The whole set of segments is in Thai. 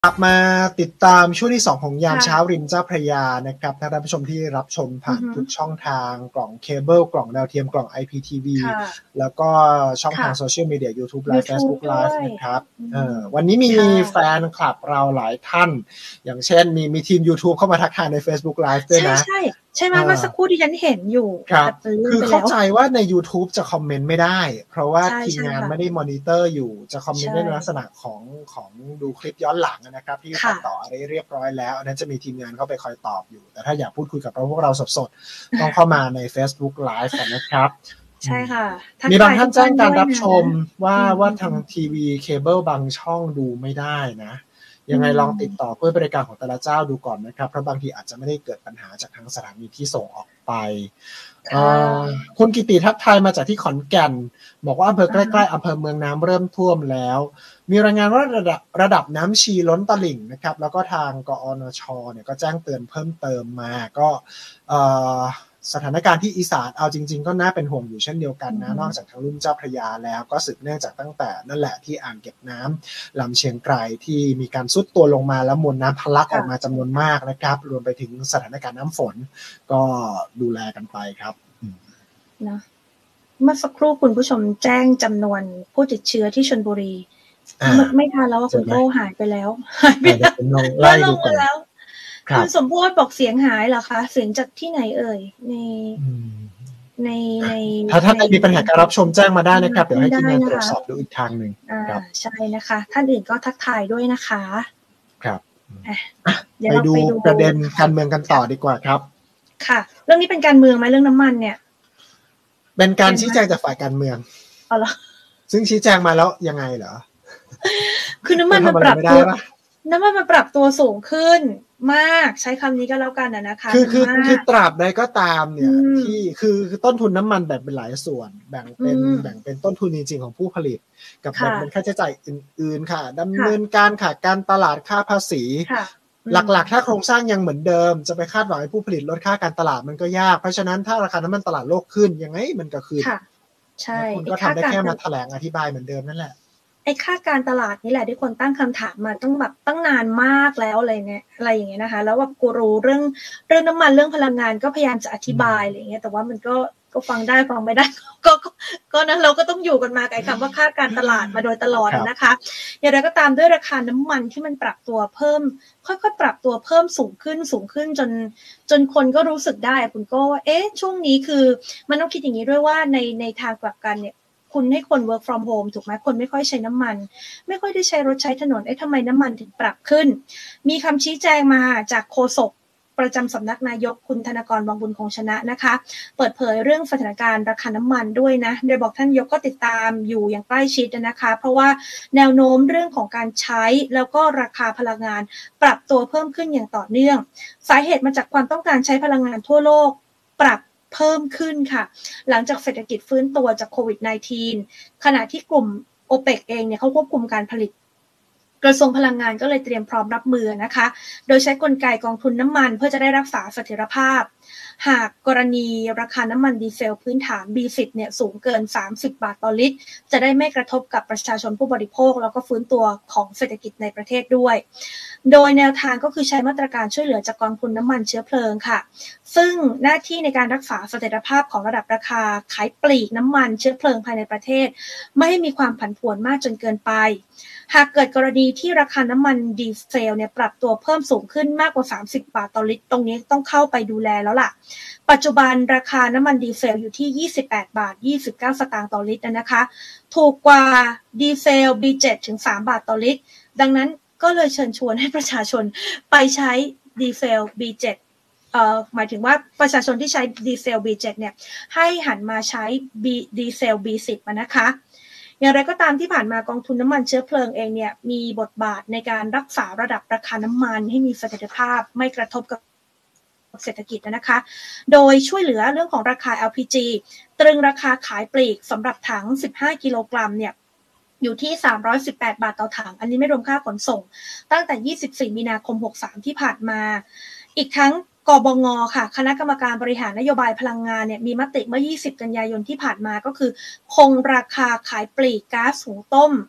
กลับมาติดตามช่วงที่2ของยามค่ะเช้าริมเจ้าพระยานะครับท่านผู้ชมที่รับชมผ่านทุกช่องทางกล่องเคเบิลกล่องดาวเทียมกล่อง IPTV ค่ะแล้วก็ช่องทาค่ะงโซเชียลมีเดีย YouTube Live YouTube Facebook ด้ว Live ยนะครับอืมวันนี้มีค่ะแฟนคลับเราหลายท่านอย่างเช่นมีทีม YouTube เข้ามาทักทายใน Facebook Live ด้วยนะใช่ๆใช่ไหมเอ่อเมื่อสักครู่ที่ฉันเห็นอยู่ครับแต่ลืคือเข้ามไปแล้วใจว่าใน YouTube จะคอมเมนต์ไม่ได้ เพราะว่าใช่ทีมงานใช่ค่ะไม่ได้มอนิเตอร์อยู่ จะคอมเมนต์ใช่ได้ในลักษณะของดูคลิปย้อนหลังนะครับที่ตัค่ะดต่ออะไรเรียบร้อยแล้วอันนั้นจะมีทีมงานเข้าไปคอยตอบอยู่ แต่ถ้าอยากพูดคุยกับพวกเราสดๆต้องเข้ามาใน Facebook Live กันนะครับใช่ค่ะทักมีบางทายทุกท่านแจ้งการท่านด้วยนะรับชมว่าอืว่าทางมทีวีเคเบิลบางช่องดูไม่ได้นะอืยังไงลองติดมต่อเพื่อบริการของแต่ละเจ้าดูก่อนนะครับเพราะบางทีอาจจะไม่ได้เกิดปัญหาจากทางสถานีที่ส่งออกไปค่ะคุณกิติทักทายมาจากที่ขอนแก่นบอกว่าอำเภอใกอ่าฮะล้ๆอำเภอเมืองน้ำเริ่มท่วมแล้วมีรายงานว่าระดับน้ำชีล้นตลิ่งนะครับแล้วก็ทางกอนชเนี่ยก็แจ้งเตือนเพิ่มเติมมาก็สถานการณ์ที่อีสานเอาจริงๆก็น่าเป็นห่วงอยู่เช่นเดียวกันนะนอกจากทางลุ่มเจ้าพระยาแล้วก็สืบเนื่องจากตั้งแต่นั่นแหละที่อ่างเก็บน้ำลำเชียงไกรที่มีการซุดตัวลงมาแล้วมวลน้ำทะลักออกมาค่ะจำนวนมากนะครับรวมไปถึงสถานการณ์น้ำฝนก็ดูแลกันไปครับนะเมื่อสักครู่คุณผู้ชมแจ้งจำนวนผู้ติดเชื้อที่ชลบุรีไม่ทันแล้วว่าเจอไหมคุณโก้หายไปแล้วหายไปเดี๋ยวแล้วผมลองลดไล่ดูก่อนลงมาแล้วครับคุณสมโพธิ์บอกเสียงหายเหรอคะเสียงจากที่ไหนเอ่ยในในถ้าท่านในมีปัญหาการรับชมแจ้งมาได้นะครับเดี๋ยวให้ทีมงานตรวจได้นะคะสอบดูอีกทางหนึ่งครับใช่นะคะท่านอื่นก็ทักทายด้วยนะคะครับเดี๋ยวไปดูเราไปดูประเด็นการเมืองกันต่อดีกว่าครับค่ะเรื่องนี้เป็นการเมืองไหมเรื่องน้ำมันเนี่ยเป็นการชี้แจงจากฝ่ายการเมืองเอาเหรอซึ่งชี้แจงมาแล้วยังไงเหรอคือน้ำมันมันปรับตัวสูงขึ้นมากใช้คำนี้ก็แล้วกันนะคะคือตราบใดก็ตามเนี่ยที่คือต้นทุนน้ำมันแบ่งเป็นหลายส่วนแบ่งเป็นต้นทุนจริงๆของผู้ผลิตกับแบ่งเป็นค่าใช้จ่ายอื่นๆค่ะดำเนินการค่ะการตลาดค่าภาษีหลักๆถ้าโครงสร้างยังเหมือนเดิมจะไปคาดหวังให้ผู้ผลิตลดค่าการตลาดมันก็ยากเพราะฉะนั้นถ้าราคาน้ำมันตลาดโลกขึ้นยังไงมันก็ขึ้นใช่คุณก็ทำได้แค่มาแถลงอธิบายเหมือนเดิมนั่นแหละไอ้ค่าการตลาดนี่แหละที่คนตั้งคำถามมาตั้งนานมากแล้วอะไรเนี่ยอะไรอย่างเงี้ยนะคะแล้วว่ากูรู้เรื่องน้ำมันเรื่องพลังงานก็พยายามจะอธิบายอะไรอย่างเงี้ยแต่ว่ามันก็ฟังได้ฟังไม่ได้ก็นะเราก็ต้องอยู่กันมากับไอ้คำว่าค่าการตลาดมาโดยตลอดนะคะอย่างไรก็ตามด้วยราคาน้ำมันที่มันปรับตัวเพิ่มค่อยๆปรับตัวเพิ่มสูงขึ้นจนคนก็รู้สึกได้คุณก็ว่าช่วงนี้คือมันต้องคิดอย่างนี้ด้วยว่าในทางกลับกันเนี่ยคุณให้คน work from home ถูกไหมคนไม่ค่อยใช้น้ำมันไม่ค่อยได้ใช้รถใช้ถนนทำไมน้ำมันถึงปรับขึ้นมีคำชี้แจงมาจากโฆษกประจำสำนักนายกคุณธนกร วังบุญคงชนะนะคะเปิดเผยเรื่องสถานการณ์ราคาน้ำมันด้วยนะโดยบอกท่านนายกก็ติดตามอยู่อย่างใกล้ชิดนะคะเพราะว่าแนวโน้มเรื่องของการใช้แล้วก็ราคาพลังงานปรับตัวเพิ่มขึ้นอย่างต่อเนื่องสาเหตุมาจากความต้องการใช้พลังงานทั่วโลกปรับเพิ่มขึ้นค่ะหลังจากเศรษฐกิจฟื้นตัวจากโควิด -19 ขณะที่กลุ่ม OPEC เองเนี่ยเขาควบคุมการผลิตกระทรวงพลังงานก็เลยเตรียมพร้อมรับมือนะคะโดยใช้กลไกกองทุนน้ำมันเพื่อจะได้รักษาเสถียรภาพหากกรณีราคาน้ำมันดีเซลพื้นฐาน B10 เนี่ยสูงเกิน30 บาทต่อลิตรจะได้ไม่กระทบกับประชาชนผู้บริโภคแล้วก็ฟื้นตัวของเศรษฐกิจในประเทศด้วยโดยแนวทางก็คือใช้มาตรการช่วยเหลือจากกองทุนน้ำมันเชื้อเพลิงค่ะซึ่งหน้าที่ในการรักษาเสถียรภาพของระดับราคาขายปลีกน้ำมันเชื้อเพลิงภายในประเทศไม่ให้มีความผันผวนมากจนเกินไปหากเกิดกรณีที่ราคาน้ำมันดีเซลเนี่ยปรับตัวเพิ่มสูงขึ้นมากกว่า30 บาทต่อลิตรตรงนี้ต้องเข้าไปดูแลแล้วล่ะปัจจุบันราคาน้ำมันดีเซลอยู่ที่28 บาท 29 สตางค์ต่อลิตรนะคะถูกกว่าดีเซล B7 ถึง3 บาทต่อลิตรดังนั้นก็เลยเชิญชวนให้ประชาชนไปใช้ดีเซล B7หมายถึงว่าประชาชนที่ใช้ดีเซล B7 เนี่ยให้หันมาใช้ดีเซล B10 นะคะอย่างไรก็ตามที่ผ่านมากองทุนน้ำมันเชื้อเพลิงเองเนี่ยมีบทบาทในการรักษาระดับราคาน้ำมันให้มีเสถียรภาพไม่กระทบกับเศรษฐกิจนะคะโดยช่วยเหลือเรื่องของราคา LPG ตรึงราคาขายปลีกสำหรับถัง15 กิโลกรัมเนี่ยอยู่ที่318 บาทต่อถังอันนี้ไม่รวมค่าขนส่งตั้งแต่24 มีนาคม 63ที่ผ่านมาอีกทั้งกบง.ค่ะคณะกรรมการบริหารนโยบายพลังงานเนี่ยมีมติเมื่อ20 กันยายนที่ผ่านมาก็คือคงราคาขายปลีกก๊าซหุงต้ม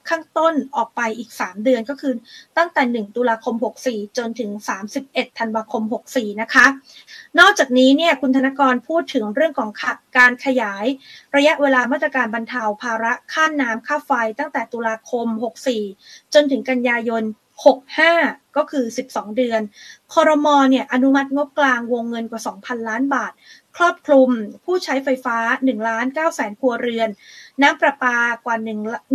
ข้างต้นออกไปอีก3เดือนก็คือตั้งแต่1ตุลาคม64จนถึง31ธันวาคม64นะคะนอกจากนี้เนี่ยคุณธนกรพูดถึงเรื่องของการขยายระยะเวลามาตรการบรรเทาภาระค่าน้ำค่าไฟตั้งแต่ตุลาคม64จนถึงกันยายน65ก็คือ12เดือนครม.เนี่ยอนุมัติงบกลางวงเงินกว่า 2,000 ล้านบาทครอบคลุมผู้ใช้ไฟฟ้า 1,900,000 ครัวเรือนน้ำประปากว่า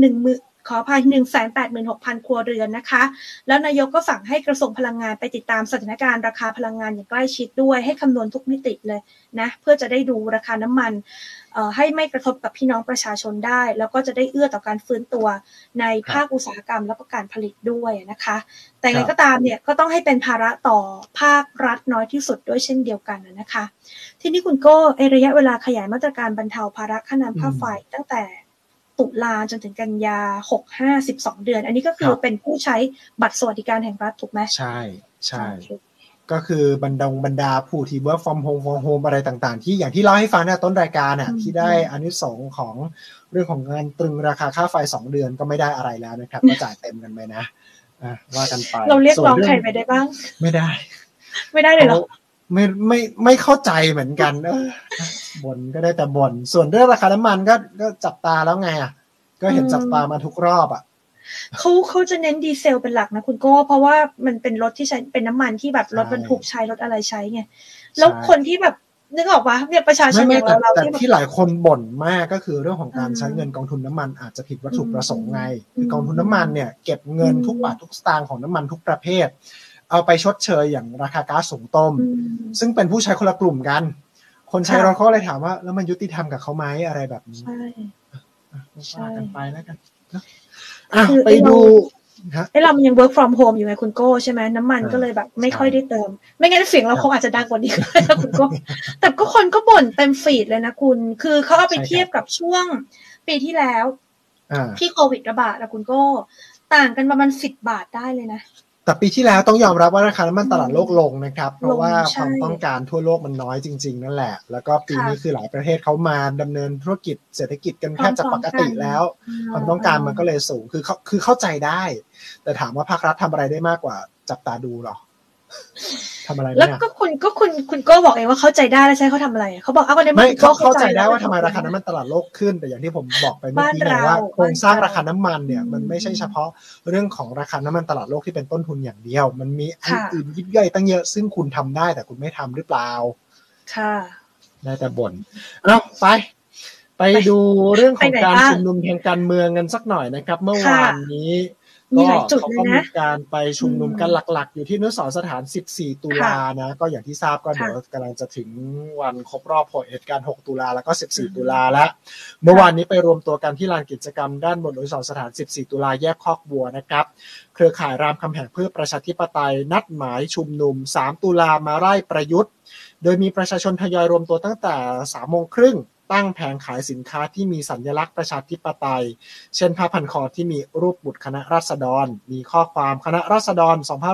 186,000 ครัวเรือนนะคะแล้วนายกก็สั่งให้กระทรวงพลังงานไปติดตามสถานการณ์ราคาพลังงานอย่างใกล้ชิดด้วยให้คำนวณทุกมิติเลยนะเพื่อจะได้ดูราคาน้ำมันให้ไม่กระทบกับพี่น้องประชาชนได้แล้วก็จะได้เอื้อต่อการฟื้นตัวในภาคอุตสาหกรรมแล้วก็การผลิตด้วยนะคะแต่อย่างไรก็ตามเนี่ยก็ต้องให้เป็นภาระต่อภาครัฐน้อยที่สุดด้วยเช่นเดียวกันนะคะทีนี้คุณโก้ระยะเวลาขยายมาตรการบรรเทาภาระค่าน้ำค่าไฟตั้งแต่ตุลาจนถึงกันยา65 12เดือนอันนี้ก็คือเป็นผู้ใช้บัตรสวัสดิการแห่งรัฐถูกไหมใช่ใช่ก็คือบรรดาผู้ที่ work from home อะไรต่างๆที่อย่างที่เล่าให้ฟังในต้นรายการน่ะที่ได้อานิสงส์ของเรื่องของการตรึงราคาค่าไฟ2เดือนก็ไม่ได้อะไรแล้วนะครับก็จ่ายเต็มกันไปนะว่ากันไปเราเรียกร้องใครไปได้บ้างไม่ได้เลยเหรอไม่เข้าใจเหมือนกันบ่นก็ได้แต่บ่นส่วนเรื่องราคาน้ำมันก็จับตาแล้วไงก็เห็นจับตามาทุกรอบเขาจะเน้นดีเซลเป็นหลักนะคุณโก้เพราะว่ามันเป็นรถที่ใช้เป็นน้ำมันที่แบบรถบรรทุกใช้รถอะไรใช้ไงแล้วคนที่แบบนึกออกปะเนี่ยประชาชนอย่างเราแต่ที่หลายคนบ่นมากก็คือเรื่องของการใช้เงินกองทุนน้ำมันอาจจะผิดวัตถุประสงค์ไงคือกองทุนน้ำมันเนี่ยเก็บเงินทุกบาททุกสตางค์ของน้ำมันทุกประเภทเอาไปชดเชยอย่างราคาก๊าซสูงต้มซึ่งเป็นผู้ใช้คนละกลุ่มกันคนใช้รถเขาเลยถามว่าแล้วมันยุติธรรมกับเขาไหมอะไรแบบนี้ใช่กันไปแล้วกันไปดูเรามันยัง work from home อยู่ไงคุณโก้ใช่ไหมน้ำมันก็เลยแบบไม่ค่อยได้เติมไม่งั้นเสียงเราคงอาจจะดังกว่านี้ก็ได้นะคุณโก้แต่ก็คนก็บ่นเต็มฟีดเลยนะคุณคือเขาเอาไปเทียบกับช่วงปีที่แล้วที่โควิดระบาดนะคุณโก้ต่างกันประมาณ10 บาทได้เลยนะแต่ปีที่แล้วต้องยอมรับว่าราคาน้ำมันตลาดโลกลงนะครับเพราะว่าความต้องการทั่วโลกมันน้อยจริงๆนั่นแหละแล้วก็ปีนี้คือหลายประเทศเขามาดำเนินธุรกิจเศรษฐกิจกันแทบจะปกติแล้วความต้องการมันก็เลยสูงคือเข้าใจได้แต่ถามว่าภาครัฐทำอะไรได้มากกว่าจับตาดูหรอทำอะไรแล้วก็คุณก็บอกเองว่าเข้าใจได้แล้วใช่เขาทำอะไรเขาบอกเอาไม่เข้าใจได้ว่าทำไมราคาน้ำมันตลาดโลกขึ้นแต่อย่างที่ผมบอกไปเมื่อกี้นะว่าโครงสร้างราคาน้ำมันเนี่ยมันไม่ใช่เฉพาะเรื่องของราคาน้ำมันตลาดโลกที่เป็นต้นทุนอย่างเดียวมันมีอันอื่นยิบย่อยตั้งเยอะซึ่งคุณทำได้แต่คุณไม่ทำหรือเปล่าค่ะได้แต่บ่นไปดูเรื่องของการชุมนุมทางการเมืองกันสักหน่อยนะครับเมื่อวานนี้ก็เขาก็มีการไปชุมนุมกันหลักๆอยู่ที่อนุสรณ์สถาน14ตุลานะก็อย่างที่ทราบก็เดี๋ยวกำลังจะถึงวันครบรอบเหตุการณ์6ตุลาแล้วก็14ตุลาแล้วเมื่อวานนี้ไปรวมตัวกันที่ลานกิจกรรมด้านบนอนุสรณ์สถาน14ตุลาแยกคอกบัวนะครับเครือข่ายรามคำแหงเพื่อประชาธิปไตยนัดหมายชุมนุม3ตุลามาไล่ประยุทธ์โดยมีประชาชนทยอยรวมตัวตั้งแต่ 3:30 นตั้งแผงขายสินค้าที่มีสัญลักษณ์ประชาธิปไตยเช่นผ้าพันคอที่มีรูปบุตรคณะราษฎรมีข้อความคณะราษฎร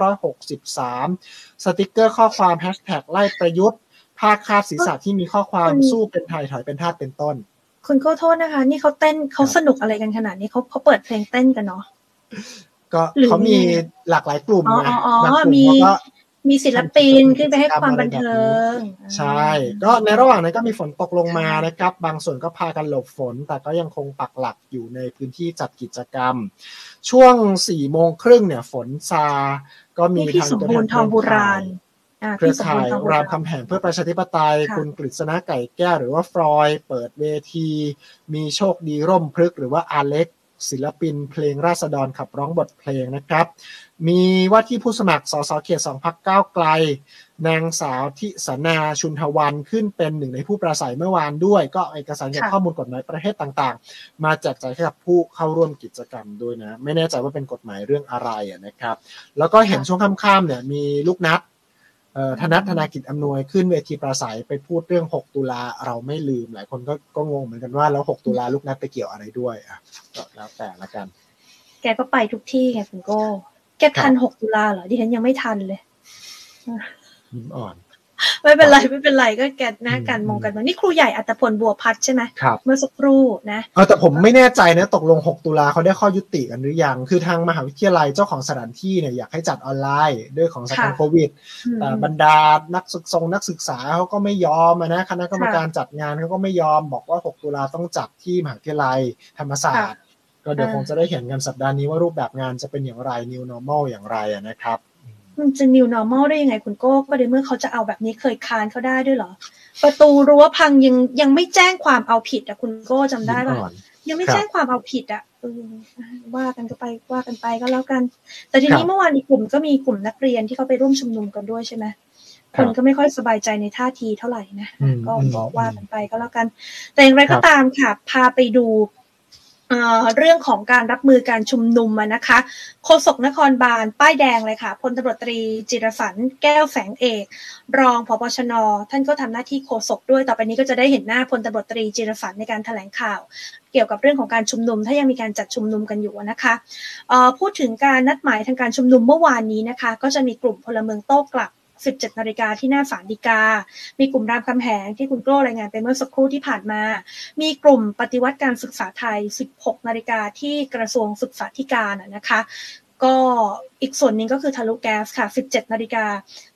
2563สติกเกอร์ข้อความแฮชแท็กไล่ประยุทธ์ผ้าคาดศีรษะที่มีข้อความสู้เป็นไทยถอยเป็นทาสเป็นต้นคุณขอโทษนะคะนี่เขาเต้นเขาสนุกอะไรกันขนาดนี้เขาเปิดเพลงเต้นกันเนาะก็เขามีหลากหลายกลุ่มนะบางกลุ่มก็มีศิลปินขึ้นไปให้ความบันเทิงใช่ก็ในระหว่างนั้นก็มีฝนตกลงมานะครับบางส่วนก็พากันหลบฝนแต่ก็ยังคงปักหลักอยู่ในพื้นที่จัดกิจกรรมช่วง 4:30 เนี่ยฝนซาก็มีทางตัวแทนทองโบราณเครือข่ายรามคำแหงเพื่อประชาธิปไตยคุณกฤษณะไก่แก้วหรือว่าฟรอยเปิดเวทีมีโชคดีร่มพฤกษ์หรือว่าอาเล็กศิลปินเพลงราษฎรขับร้องบทเพลงนะครับมีว่าที่ผู้สมัครสสเขต2พรรคก้าวไกลนางสาวทิสนาชุนทวันขึ้นเป็นหนึ่งในผู้ปราศัยเมื่อวานด้วยก็เอกสารเกี่ยวกับข้อมูลกฎหมายประเทศต่างๆมาแจกจ่ายให้กับผู้เข้าร่วมกิจกรรมด้วยนะไม่แน่ใจว่าเป็นกฎหมายเรื่องอะไรนะครับแล้วก็เห็นช่วงค่ำๆเนี่ยมีลูกนัดธนากิจอำนวยขึ้นเวทีปราศัยไปพูดเรื่อง6ตุลาเราไม่ลืมหลายคนก็งงเหมือนกันว่าแล้ว6ตุลาลูกนัดไปเกี่ยวอะไรด้วยก็แล้วแต่ละกันแกก็ไปทุกที่ไงคุณโก้แกทัน6ตุลาเหรอดิฉันยังไม่ทันเลยยิ้มอ่อนไม่เป็นไรก็แกนนะการมองกันเมืองนี่ครูใหญ่อัตพลบัวพัฒน์ใช่ไหมเมื่อสักครู่นะแต่ผมไม่แน่ใจนะตกลง6ตุลาเขาได้ข้อยุติกันหรือยังคือทางมหาวิทยาลัยเจ้าของสถานที่เนี่ยอยากให้จัดออนไลน์ด้วยของสถานการณ์โควิดแต่บรรดานักศึกษาเขาก็ไม่ยอมนะคณะกรรมการจัดงานเขาก็ไม่ยอมบอกว่า6ตุลาต้องจัดที่มหาวิทยาลัยธรรมศาสตร์ก็เดี๋ยวคงจะได้เห็นกันสัปดาห์นี้ว่ารูปแบบงานจะเป็นอย่างไร New Normal อย่างไรนะครับมันจะ New Normal ได้ยังไงคุณโก้ก็ในเมื่อเขาจะเอาแบบนี้เคยค้านเขาได้ด้วยเหรอประตูรั้วพังยังไม่แจ้งความเอาผิดอ่ะคุณโก้จำได้ป่ะยังไม่แจ้งความเอาผิดอ่ะว่ากันไปก็แล้วกันแต่ทีนี้เมื่อวานกลุ่มนักเรียนที่เขาไปร่วมชุมนุมกันด้วยใช่ไหมคนก็ไม่ค่อยสบายใจในท่าทีเท่าไหร่นะก็ว่ากันไปก็แล้วกันแต่อย่างไรก็ตามค่ะพาไปดูเรื่องของการรับมือการชุมนุมนะคะโฆษกนครบาลป้ายแดงเลยค่ะพลตำรวจตรีจิรสันต์แก้วแสงเอกรองผบชน.ท่านก็ทำหน้าที่โฆษกด้วยต่อไปนี้ก็จะได้เห็นหน้าพลตำรวจตรีจิรสันต์ในการแถลงข่าวเกี่ยวกับเรื่องของการชุมนุมถ้ายังมีการจัดชุมนุมกันอยู่นะคะพูดถึงการนัดหมายทางการชุมนุมเมื่อวานนี้นะคะก็จะมีกลุ่มพลเมืองโต้กลับ17 นาฬิกาที่หน้าศาลฎีกามีกลุ่มรามคำแหงที่คุณโก้รายงานไปเมื่อสักครู่ที่ผ่านมามีกลุ่มปฏิวัติการศึกษาไทย16 นาฬิกาที่กระทรวงศึกษาธิการนะคะก็อีกส่วนหนึ่งก็คือทะลุแก๊สค่ะ17 นาฬิกา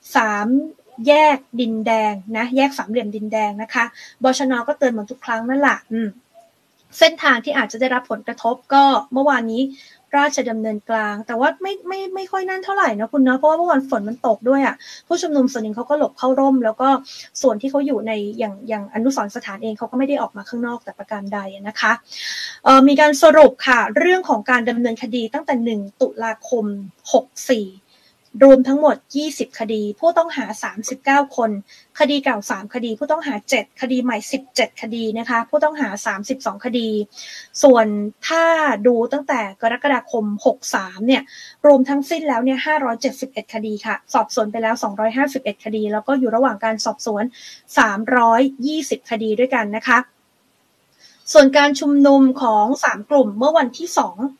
3แยกดินแดงนะแยกสามเหลี่ยมดินแดงนะคะบชน.ก็เตือนเหมือนทุกครั้งนั่นแหละเส้นทางที่อาจจะได้รับผลกระทบก็เมื่อวานนี้ราชดำเนินกลางแต่ว่าไม่ค่อยนั่นเท่าไหร่นะคุณเนาะเพราะว่าเมื่อวันฝนมันตกด้วยอ่ะผู้ชุมนุมส่วนหนึ่งเขาก็หลบเข้าร่มแล้วก็ส่วนที่เขาอยู่ในอย่างอนุสรณ์สถานเองเขาก็ไม่ได้ออกมาข้างนอกแต่ประการใดนะคะมีการสรุปค่ะเรื่องของการดำเนินคดีตั้งแต่1 ตุลาคม 64รวมทั้งหมด20 คดีผู้ต้องหา39 คนคดีเก่า3 คดีผู้ต้องหา7 คดีใหม่17 คดีนะคะผู้ต้องหา32 คดีส่วนถ้าดูตั้งแต่กรกฎาคม63เนี่ยรวมทั้งสิ้นแล้วเนี่ย571 คดีค่ะสอบสวนไปแล้ว251 คดีแล้วก็อยู่ระหว่างการสอบสวน320 คดีด้วยกันนะคะส่วนการชุมนุมของ3 กลุ่มเมื่อวันที่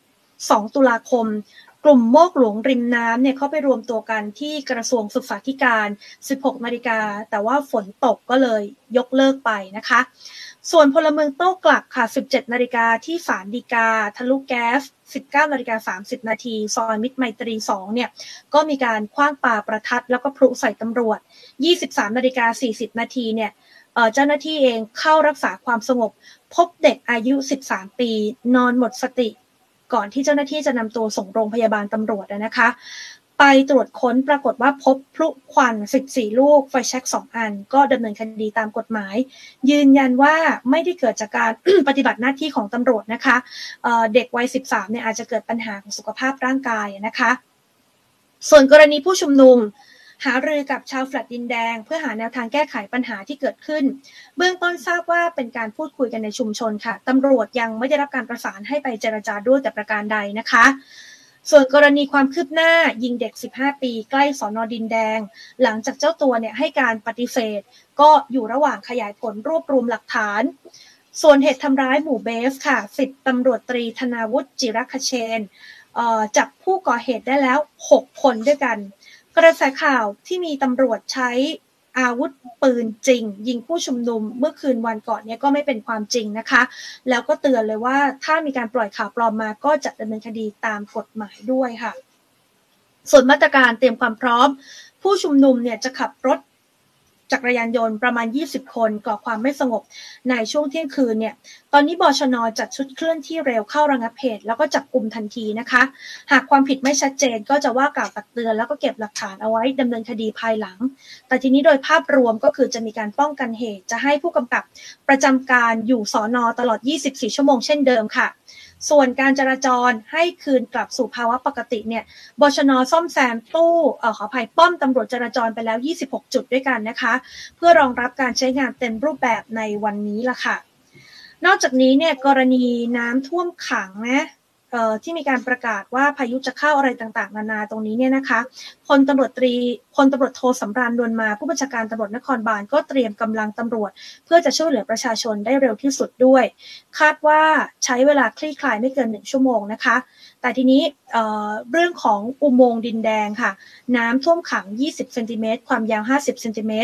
2 ตุลาคมกลุ่มโมกหลวงริมน้ำเนี่ยเขาไปรวมตัวกันที่กระทรวงศึกษาธิการ16 นาฬิกาแต่ว่าฝนตกก็เลยยกเลิกไปนะคะส่วนพลเมืองโต้กลับค่ะ17 นาฬิกาที่ศาลฎีกาทะลุแก๊ส19 นาฬิกา30 นาทีซอยมิตรไมตรี2เนี่ยก็มีการขว้างปาประทัดแล้วก็พลุใส่ตำรวจ23 นาฬิกา40 นาทีเนี่ยเจ้าหน้าที่เองเข้ารักษาความสงบพบเด็กอายุ13 ปีนอนหมดสติก่อนที่เจ้าหน้าที่จะนำตัวส่งโรงพยาบาลตำรวจนะคะไปตรวจค้นปรากฏว่าพบพลุควัน14 ลูกไฟแช็ก2 อันก็ดำเนินคดีตามกฎหมายยืนยันว่าไม่ได้เกิดจากการ ปฏิบัติหน้าที่ของตำรวจนะคะเด็กวัย13เนี่ยอาจจะเกิดปัญหาของสุขภาพร่างกายนะคะส่วนกรณีผู้ชุมนุมหารือกับชาวแฟลตดินแดงเพื่อหาแนวทางแก้ไขปัญหาที่เกิดขึ้นเบื้องต้นทราบว่าเป็นการพูดคุยกันในชุมชนค่ะตำรวจยังไม่ได้รับการประสานให้ไปเจรจาด้วยแต่ประการใดนะคะส่วนกรณีความคืบหน้ายิงเด็ก15 ปีใกล้สน.ดินแดงหลังจากเจ้าตัวเนี่ยให้การปฏิเสธก็อยู่ระหว่างขยายผลรวบรวมหลักฐานส่วนเหตุทำร้ายหมู่เบสค่ะ10 ตำรวจตรีธนาวุฒิจิรคเชนจับผู้ก่อเหตุได้แล้ว6 คนด้วยกันกระแสข่าวที่มีตำรวจใช้อาวุธปืนจริงยิงผู้ชุมนุมเมื่อคืนวันก่อนเนี่ยก็ไม่เป็นความจริงนะคะแล้วก็เตือนเลยว่าถ้ามีการปล่อยข่าวปลอมมาก็จะดำเนินคดีตามกฎหมายด้วยค่ะส่วนมาตรการเตรียมความพร้อมผู้ชุมนุมเนี่ยจะขับรถจักรยานยนต์ประมาณ20 คนก่อความไม่สงบในช่วงเที่ยงคืนเนี่ยตอนนี้บชน.จัดชุดเคลื่อนที่เร็วเข้าระงับเหตุแล้วก็จับกุมทันทีนะคะหากความผิดไม่ชัดเจนก็จะว่ากล่าวตักเตือนแล้วก็เก็บหลักฐานเอาไว้ดำเนินคดีภายหลังแต่ทีนี้โดยภาพรวมก็คือจะมีการป้องกันเหตุจะให้ผู้กำกับประจำการอยู่สน.ตลอด24 ชั่วโมงเช่นเดิมค่ะส่วนการจราจรให้คืนกลับสู่ภาวะปกติเนี่ยบชน.ซ่อมแซมตู้ขออภัยป้อมตำรวจจราจรไปแล้ว26 จุดด้วยกันนะคะเพื่อรองรับการใช้งานเต็มรูปแบบในวันนี้ล่ะค่ะนอกจากนี้เนี่ยกรณีน้ำท่วมขังนะที่มีการประกาศว่าพายุจะเข้าอะไรต่างๆนานาตรงนี้เนี่ยนะคะพลตำรวจโทสำราญนวลมาผู้บัญชาการตำรวจนครบาลก็เตรียมกำลังตำรวจเพื่อจะช่วยเหลือประชาชนได้เร็วที่สุดด้วยคาดว่าใช้เวลาคลี่คลายไม่เกิน1 ชั่วโมงนะคะแต่ทีนี้เรื่องของอุโมงค์ดินแดงค่ะน้ำท่วมขัง20 เซนติเมตรความยาว50 เซนติเมตร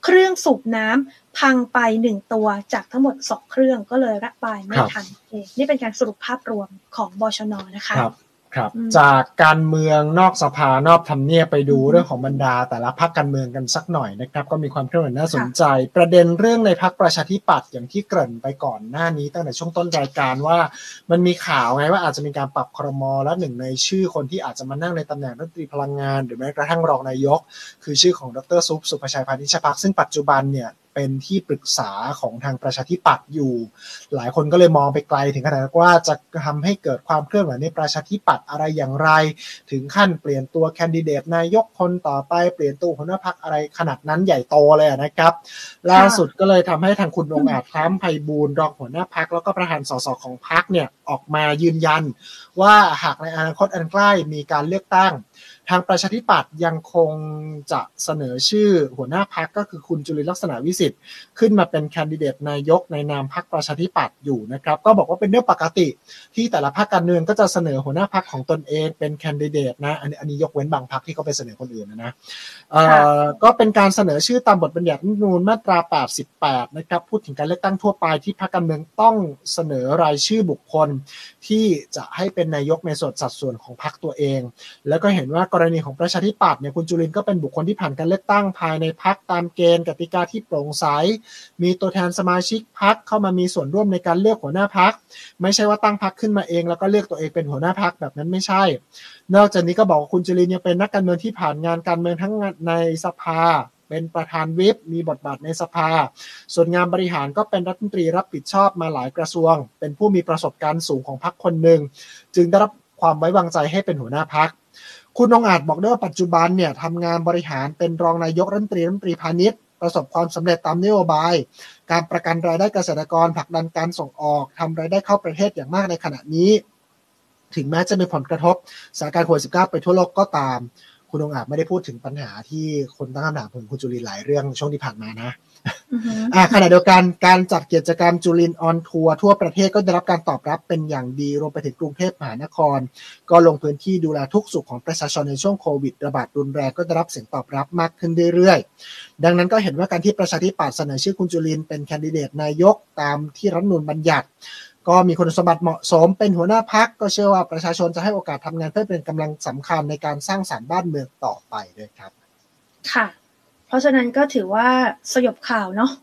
เครื่องสูบน้ำพังไป1ตัวจากทั้งหมด2เครื่องก็เลยระบายไม่ทันนี่เป็นการสรุปภาพรวมของบชน.นะคะครับจากการเมืองนอกสภานอกทำเนียบไปดูเรื่องของบรรดาแต่ละพรรคการเมืองกันสักหน่อยนะครับก็มีความเคลื่อนไหวน่าสนใจประเด็นเรื่องในพรรคประชาธิปัตย์อย่างที่เกริ่นไปก่อนหน้านี้ตั้งแต่ช่วงต้นรายการว่ามันมีข่าวไงว่าอาจจะมีการปรับครม.และหนึ่งในชื่อคนที่อาจจะมานั่งในตำแหน่งรัฐมนตรีพลังงานหรือแม้กระทั่งรองนายกคือชื่อของดร.สุภชัยพานิชพรรคซึ่งปัจจุบันเนี่ยเป็นที่ปรึกษาของทางประชาธิปัตย์อยู่หลายคนก็เลยมองไปไกลถึงขนาดว่าจะทำให้เกิดความเคลื่อนไหวในประชาธิปัตย์อะไรอย่างไรถึงขั้นเปลี่ยนตัวแคนดิเดตนายกคนต่อไปเปลี่ยนตัวหัวหน้าพรรคอะไรขนาดนั้นใหญ่โตเลยนะครับล่าสุดก็เลยทำให้ทางคุณองค์อาจคล้ามไพบูลย์รองหัวหน้าพรรคแล้วก็ประธานสสของพรรคเนี่ยออกมายืนยันว่าหากในอนาคตอันใกล้มีการเลือกตั้งทางประชาธิปัตย์ยังคงจะเสนอชื่อหัวหน้าพรรคก็คือคุณจุลินทร์ลักษณะวิสิทธิ์ขึ้นมาเป็นแคนดิเดตนายกในนามพรรคประชาธิปัตย์อยู่นะครับก็บอกว่าเป็นเรื่องปกติที่แต่ละพรรคการเมืองก็จะเสนอหัวหน้าพรรคของตนเองเป็นแคนดิเดตนะอันนี้ยกเว้นบางพรรคที่เขาไปเสนอคนอื่นนะก็เป็นการเสนอชื่อตามบทบัญญัติรัฐธรรมนูญมาตรา88นะครับพูดถึงการเลือกตั้งทั่วไปที่พรรคการเมืองต้องเสนอรายชื่อบุคคลที่จะให้เป็นนายกในสัดส่วนของพรรคตัวเองแล้วก็เห็นว่ากรณีของประชาธิปัตย์เนี่ยคุณจุลินทร์ก็เป็นบุคคลที่ผ่านการเลือกตั้งภายในพรรคตามเกณฑ์กติกาที่โปร่งใสมีตัวแทนสมาชิกพรรคเข้ามามีส่วนร่วมในการเลือกหัวหน้าพรรคไม่ใช่ว่าตั้งพรรคขึ้นมาเองแล้วก็เลือกตัวเองเป็นหัวหน้าพรรคแบบนั้นไม่ใช่นอกจากนี้ก็บอกว่าคุณจุลินทร์ยังเป็นนักการเมืองที่ผ่านงานการเมืองทั้งในสภาเป็นประธานวิปมีบทบาทในสภาส่วนงานบริหารก็เป็นรัฐมนตรีรับผิดชอบมาหลายกระทรวงเป็นผู้มีประสบการณ์สูงของพรรคคนหนึ่งจึงได้รับความไว้วางใจให้เป็นหัวหน้าพรรคคุณองค์อาจบอกด้วยว่าปัจจุบันเนี่ยทำงานบริหารเป็นรองนายกรัฐมนตรีพาณิชย์ประสบความสำเร็จตามนโยบายการประกันรายได้เกษตรกรผลักดันการส่งออกทำรายได้เข้าประเทศอย่างมากในขณะนี้ถึงแม้จะมีผลกระทบสถานการณ์โควิด -19 ไปทั่วโลกก็ตามคุณองค์อาจไม่ได้พูดถึงปัญหาที่คนตั้งคำถามถึงคุณจุลินทร์หลายเรื่องช่วงที่ผ่านมานะขณะเดียวกันการจัดกิจกรรมจุลินออนทัวร์ทั่วประเทศก็ได้รับการตอบรับเป็นอย่างดีรวมไปถึงกรุงเทพมหานครก็ลงพื้นที่ดูแลทุกสุขของประชาชนในช่วงโควิดระบาดรุนแรงก็ได้รับเสียงตอบรับมากขึ้นเรื่อยๆดังนั้นก็เห็นว่าการที่ประชาธิปัตย์เสนอชื่อคุณจุลินเป็นแคนดิเดตนายกตามที่รัฐธรรมนูญบัญญัติก็มีคุณสมบัติเหมาะสมเป็นหัวหน้าพรรคก็เชื่อว่าประชาชนจะให้โอกาสทำงานเพื่อเป็นกำลังสำคัญในการสร้างสรรค์บ้านเมืองต่อไปด้วยครับค่ะเพราะฉะนั้นก็ถือว่าสยบข่าวเนาะ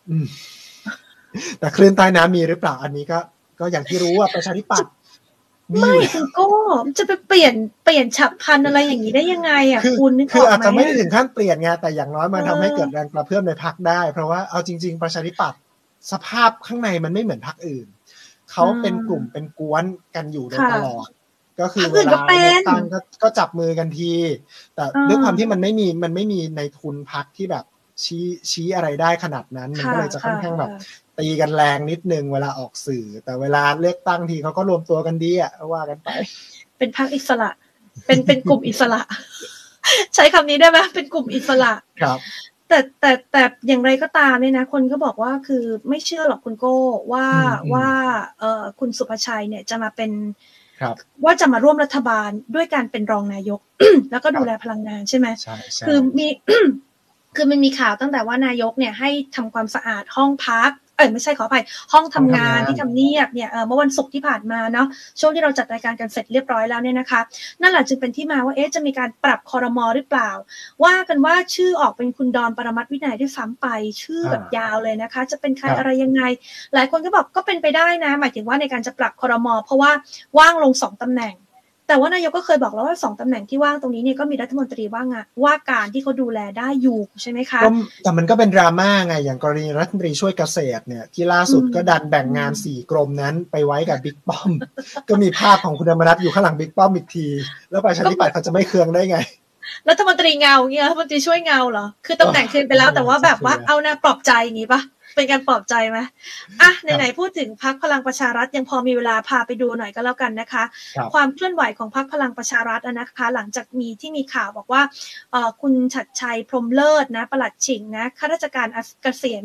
แต่คลื่นใต้น้ำมีหรือเปล่าอันนี้ก็อย่างที่รู้ว่าประชาธิปัตย์ไม่คุณก็จะไปเปลี่ยนฉับพลันอะไรอย่างนี้ได้ยังไงอ่ะคุณนึกออกไหมคืออาจจะไม่ได้ถึงขั้นเปลี่ยนไงแต่อย่างน้อยมันทำให้เกิดแรงกระเพื่อมในพรรคได้เพราะว่าเอาจริงๆประชาธิปัตย์สภาพข้างในมันไม่เหมือนพรรคอื่นเขาเป็นกลุ่มเป็นกวนกันอยู่โดยตลอดก็คือเวลาเลือกตั้งก็จับมือกันทีแต่ด้วยความที่มันไม่มีในทุนพรรคที่แบบชี้อะไรได้ขนาดนั้นมันก็เลยจะค่อนข้างแบบตีกันแรงนิดนึงเวลาออกสื่อแต่เวลาเลือกตั้งทีเขาก็รวมตัวกันดีอ่ะว่ากันไปเป็นพรรคอิสระเป็นกลุ่มอิสระใช้คำนี้ได้ไหมเป็นกลุ่มอิสระครับแต่อย่างไรก็ตามเนี่ยนะคนก็บอกว่าคือไม่เชื่อหรอกคุณโก้ว่าคุณสุภชัยเนี่ยจะมาเป็นว่าจะมาร่วมรัฐบาลด้วยการเป็นรองนายก แล้วก็ดูแลพลังงานใช่ไหมใช่คือมันมีข่าวตั้งแต่ว่านายกเนี่ยให้ทำความสะอาดห้องพักไม่ใช่ขออภัยห้องทำงานที่ทำเนียบเนี่ยเมื่อวันศุกร์ที่ผ่านมาเนาะช่วงที่เราจัดรายการกันเสร็จเรียบร้อยแล้วเนี่ยนะคะนั่นแหละจึงเป็นที่มาว่าจะมีการปรับครม.หรือเปล่าว่ากันว่าชื่อออกเป็นคุณดอนปรมัตถ์วินัยด้วยซ้ำไปชื่อแบบยาวเลยนะคะจะเป็นใครอะไรยังไงหลายคนก็บอกก็เป็นไปได้นะหมายถึงว่าในการจะปรับครม.เพราะว่าว่างลง2ตำแหน่งแต่ว่านายกก็เคยบอกแล้วว่า2ตำแหน่งที่ว่างตรงนี้เนี่ยก็มีรัฐมนตรีว่าการที่เขาดูแลได้อยู่ใช่ไหมคะแต่มันก็เป็นดราม่าไงอย่างกรณีรัฐมนตรีช่วยเกษตรเนี่ยที่ล่าสุดก็ดันแบ่งงาน4กรมนั้นไปไว้กับบิ๊กป้อมก็มีภาพของคุณธรรมนัสอยู่ข้างหลังบิ๊กป้อมอีกทีแล้วประชาธิปัตย์เขาจะไม่เคืองได้ไงรัฐมนตรีเงาเงี้ยรัฐมนตรีช่วยเงาเหรอคือตำแหน่งคืนไปแล้วแต่ว่าแบบว่าเอาหน้าปลอบใจอย่างงี้ปะเป็นการปลอบใจไหมไหนๆพูดถึงพรรคพลังประชารัฐยังพอมีเวลาพาไปดูหน่อยก็แล้วกันนะคะความเคลื่อนไหวของพรรคพลังประชารัฐนะคะหลังจากมีข่าวบอกว่าคุณฉัตรชัยพรหมเลิศนะปลัดฉิงนะข้าราชการเกษียณนะ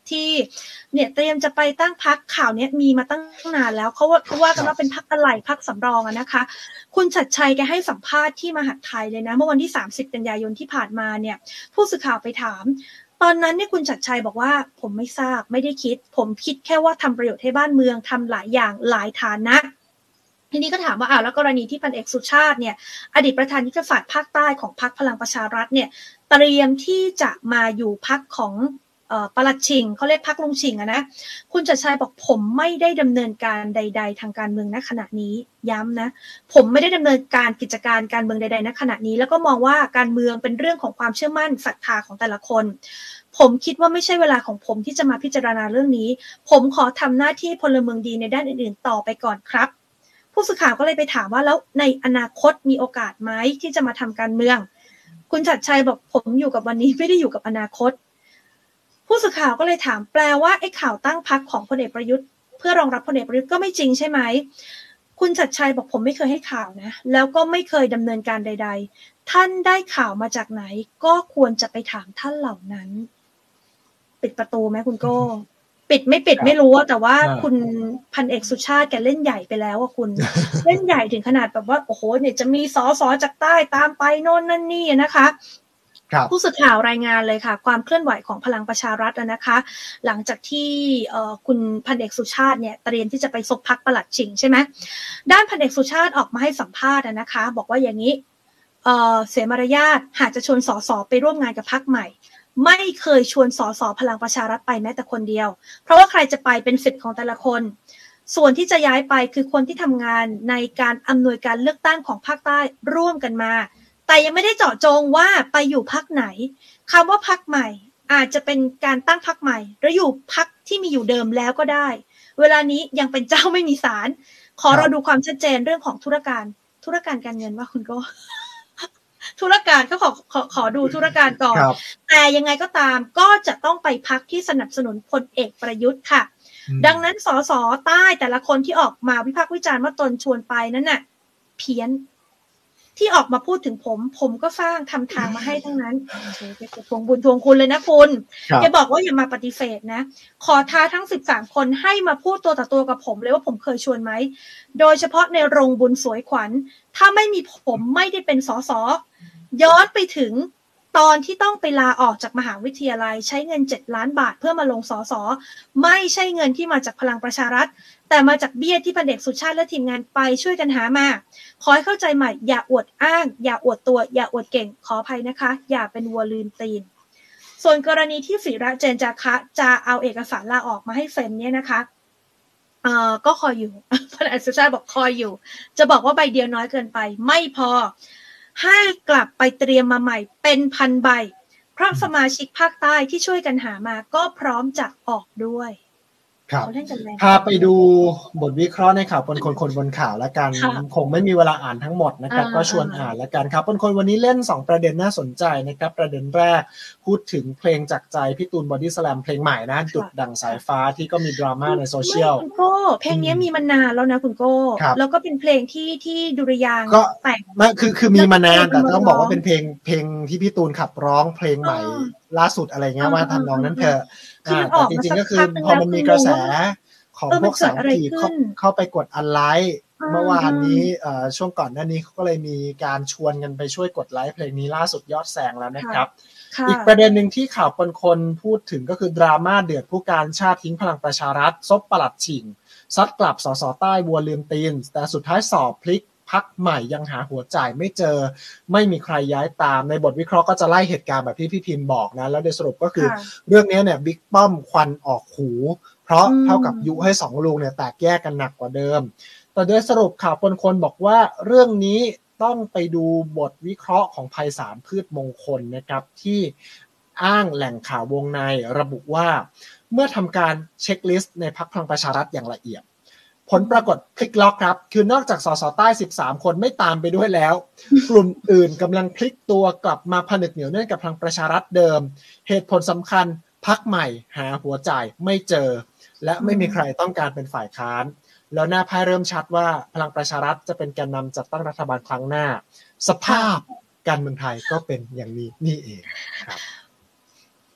ที่เนี่ยเตรียมจะไปตั้งพรรคข่าวนี้มีมาตั้งนานแล้วเขาว่ากันว่าเป็นพรรคอะไรพรรคสำรองอะนะคะคุณชัดชัยแกให้สัมภาษณ์ที่มหาดไทยเลยนะเมื่อวันที่30 กันยายนที่ผ่านมาเนี่ยผู้สื่อข่าวไปถามตอนนั้นเนี่ยคุณชัดชัยบอกว่าผมไม่ทราบไม่ได้คิดผมคิดแค่ว่าทำประโยชน์ให้บ้านเมืองทำหลายอย่างหลายฐานะทีนี้ก็ถามว่าแล้วกรณีที่พันเอกสุชาติเนี่ยอดีตประธานยุทธศาสตร์ภาคใต้ของพรรคพลังประชารัฐเนี่ยเตรียมที่จะมาอยู่พรรคของปลัดชิงเขาเรียกพรรคลุงชิงนะคุณชัดชัยบอกผมไม่ได้ดำเนินการใดๆทางการเมืองณขณะนี้ย้ำนะผมไม่ได้ดำเนินการกิจการการเมืองใดๆณขณะนี้แล้วก็มองว่าการเมืองเป็นเรื่องของความเชื่อมั่นศรัทธาของแต่ละคนผมคิดว่าไม่ใช่เวลาของผมที่จะมาพิจารณาเรื่องนี้ผมขอทำหน้าที่พลเมืองดีในด้านอื่นๆต่อไปก่อนครับผู้สื่อข่าวก็เลยไปถามว่าแล้วในอนาคตมีโอกาสไหมที่จะมาทำการเมืองคุณชัดชัยบอกผมอยู่กับวันนี้ไม่ได้อยู่กับอนาคตผู้สื่อข่าวก็เลยถามแปลว่าไอ้ข่าวตั้งพรรคของพลเอกประยุทธ์เพื่อรองรับพลเอกประยุทธ์ก็ไม่จริงใช่ไหมคุณชัดชัยบอกผมไม่เคยให้ข่าวนะแล้วก็ไม่เคยดำเนินการใดๆท่านได้ข่าวมาจากไหนก็ควรจะไปถามท่านเหล่านั้นปิดประตูไหมคุณโก้ปิดไม่ปิดไม่รู้แต่ว่าคุณพันเอกสุชาติแกเล่นใหญ่ไปแล้วอ่ะคุณ เล่นใหญ่ถึงขนาดแบบว่าโอ้โหเนี่ยจะมีสสจากใต้ตามไปโน่นนั่นนี่นะคะผู้สื่อข่าวรายงานเลยค่ะความเคลื่อนไหวของพลังประชารัฐนะคะหลังจากที่คุณพันเอกสุชาติเนี่ยเตรียมที่จะไปซบพรรคปลัดชิงใช่ไหมด้านพันเอกสุชาติออกมาให้สัมภาษณ์นะคะบอกว่าอย่างนี้เสียมารยาทหากจะชวนสสไปร่วมงานกับพรรคใหม่ไม่เคยชวนสสพลังประชารัฐไปแม้แต่คนเดียวเพราะว่าใครจะไปเป็นสิทธิ์ของแต่ละคนส่วนที่จะย้ายไปคือคนที่ทำงานในการอำนวยการเลือกตั้งของภาคใต้ร่วมกันมาแต่ยังไม่ได้เจาะจงว่าไปอยู่พรรคไหนคำว่าพรรคใหม่อาจจะเป็นการตั้งพรรคใหม่หรืออยู่พรรคที่มีอยู่เดิมแล้วก็ได้เวลานี้ยังเป็นเจ้าไม่มีศาลขอเราดูความชัดเจนเรื่องของธุรการการเงินว่าคุณก็ธุรการก็ขอดูธุรการก่อนแต่ยังไงก็ตามก็จะต้องไปพรรคที่สนับสนุนพลเอกประยุทธ์ค่ะดังนั้นสสใต้แต่ละคนที่ออกมาวิพากษ์วิจารณ์ว่าตนชวนไปนั้นน่ะเพี้ยนที่ออกมาพูดถึงผมก็สร้างทำทางมาให้ทั้งนั้นทวงบุญทวงคุณเลยนะคุณแกบอกว่าอย่ามาปฏิเสธนะขอท้าทั้ง13คนให้มาพูดตัวต่อตัวกับผมเลยว่าผมเคยชวนไหมโดยเฉพาะในโรงบุญสวยขวัญถ้าไม่มีผมไม่ได้เป็นสสย้อนไปถึงตอนที่ต้องไปลาออกจากมหาวิทยาลัยใช้เงิน7 ล้านบาทเพื่อมาลงสสไม่ใช่เงินที่มาจากพลังประชารัฐแต่มาจากเบี้ยที่พันเอกสุชาติและทีมงานไปช่วยกันหามาขอให้เข้าใจใหม่อย่าอวดอ้างอย่าอวดตัวอย่าอวดเก่งขออภัยนะคะอย่าเป็นวัวลืมตีนส่วนกรณีที่ศิระเจนจาคะจะเอาเอกสารลาออกมาให้เซ็นเนี่ยนะคะก็คอยอยู่พันเอกสุชาติบอกคอยอยู่จะบอกว่าใบเดียวน้อยเกินไปไม่พอให้กลับไปเตรียมมาใหม่เป็น1,000 ใบเพราะสมาชิกภาคใต้ที่ช่วยกันหามาก็พร้อมจะออกด้วยครับพาไปดูบทวิเคราะห์ในข่าวปนคนบนข่าวแล้วกันคงไม่มีเวลาอ่านทั้งหมดนะครับก็ชวนอ่านแล้วกันครับปนคนวันนี้เล่น2ประเด็นน่าสนใจนะครับประเด็นแรกพูดถึงเพลงจากใจพี่ตูนบอดี้สแลมเพลงใหม่นะจุดดั่งสายฟ้าที่ก็มีดราม่าในโซเชียลคุณโก้เพลงนี้มีมานานแล้วนะคุณโก้แล้วก็เป็นเพลงที่ดุริยางค์แต่ไม่คือมีมานานแต่ต้องบอกว่าเป็นเพลงที่พี่ตูนขับร้องเพลงใหม่ล่าสุดอะไรเงี้ยว่าทำนองนั้นเถอะแต่จริงๆก็คือพอมันมีกระแสของพวกสาวทีเข้าไปกดอันไลค์เมื่อวานนี้ช่วงก่อนหน้านี้เขาก็เลยมีการชวนกันไปช่วยกดไลค์เพลงนี้ล่าสุดยอดแซงแล้วนะครับอีกประเด็นหนึ่งที่ข่าวคนพูดถึงก็คือดราม่าเดือดผู้การชาติทิ้งพลังประชารัฐซบปลัดฉิงซัดกลับสสใต้วัวลืมตีนแต่สุดท้ายสอบพลิกพรรคใหม่ยังหาหัวจ่ายไม่เจอไม่มีใครย้ายตามในบทวิเคราะห์ก็จะไล่เหตุการณ์แบบที่พี่พิมพ์บอกนะแล้วโดยสรุปก็คือเรื่องนี้เนี่ยบิ๊กป้อมควันออกหูเพราะเท่ากับยุให้2ลุงเนี่ยแตกแยกกันหนักกว่าเดิมแต่โดยสรุปข่าวคนบอกว่าเรื่องนี้ต้องไปดูบทวิเคราะห์ของไพศาลพืชมงคลนะครับที่อ้างแหล่งข่าววงในระบุว่าเมื่อทำการเช็คลิสต์ในพรรคพลังประชารัฐอย่างละเอียดผลปรากฏพลิกล็อกครับคือนอกจากสสใต้13คนไม่ตามไปด้วยแล้วกลุ่มอื่นกำลังพลิกตัวกลับมาผนึกเหนียวแน่นกับพลังประชารัฐเดิมเหตุผลสำคัญพรรคใหม่หาหัวจ่ายไม่เจอและไม่มีใครต้องการเป็นฝ่ายค้านแล้วหน้าไพ่เริ่มชัดว่าพลังประชารัฐจะเป็นแกนนำจัดตั้งรัฐบาลครั้งหน้าสภาพการเมืองไทยก็เป็นอย่างนี้นี่เองครับ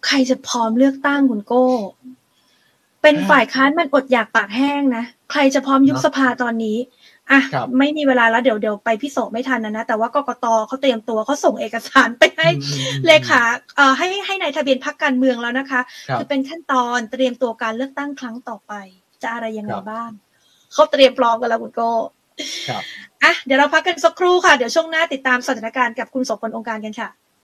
ใครจะพร้อมเลือกตั้งคุณโก้เป็นฝ่ายค้านมันอดอยากปากแห้งนะใครจะพร้อมยุบสภาตอนนี้อ่ะไม่มีเวลาแล้วเดี๋ยวไปพิสูจน์ไม่ทันนะแต่ว่ากกตเขาเตรียมตัวเขาส่งเอกสารไปให้เลขาให้นายทะเบียนพรรคการเมืองแล้วนะคะคือเป็นขั้นตอนเตรียมตัวการเลือกตั้งครั้งต่อไปจะอะไรยังไงบ้างเขาเตรียมพร้อมกันแล้วคุณโก้อ่ะเดี๋ยวเราพักกันสักครู่ค่ะเดี๋ยวช่วงหน้าติดตามสถานการณ์กับคุณโสพลองค์การกันค่ะ